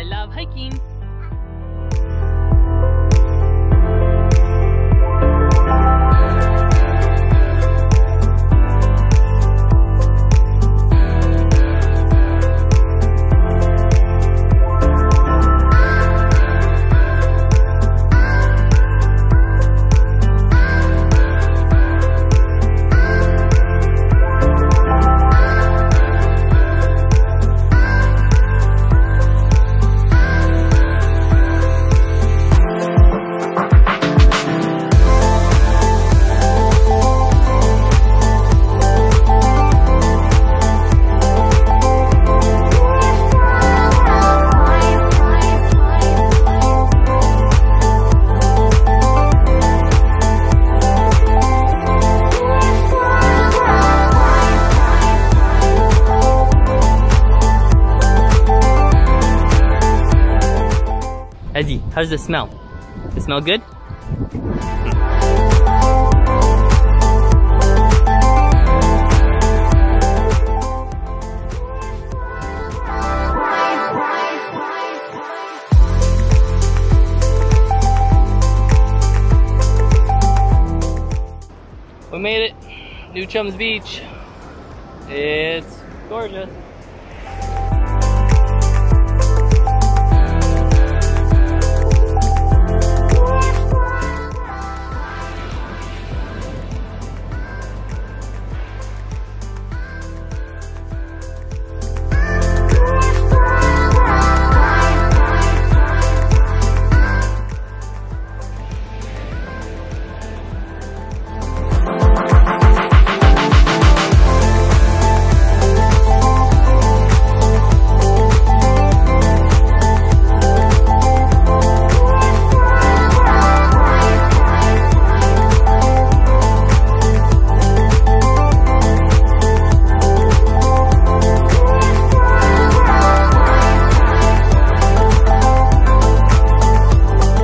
I love hiking. Ezzy, how does it smell? Does it smell good? We made it. New Chums Beach. It's gorgeous.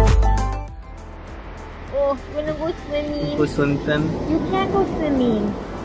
Oh, you wanna go swimming? Go swim with them? You can't go swimming.